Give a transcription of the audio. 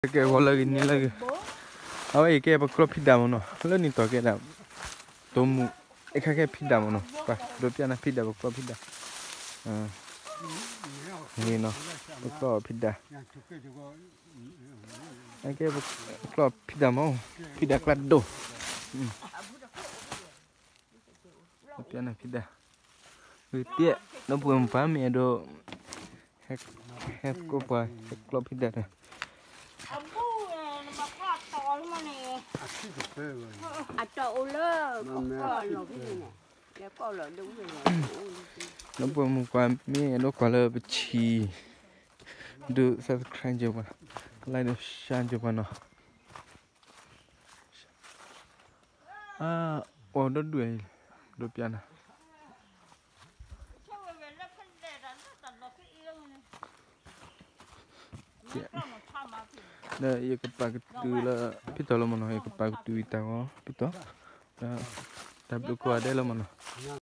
Kayak lagi ni lagi. Awak kayak apa kalau pindah mana? Kalau ni tu kayak tomu. Kayak pindah mana? Pak, dopi anak pindah kalau pindah. Ni no, kalau pindah. Kayak kalau pindah mau, pindah kelas do. Dopi anak pindah. Tiap, no bukan pahami ada. Hek ko pa, kalau pindah dah. Nó vừa một quả mía nó quả là bị chì được subscribe cho bạn like được share cho bạn nó đó đuổi đuổi piano đây ia kepak tu lah pita lo mana ia kepak tu ita ko pita dah tak berkuat ada lo mana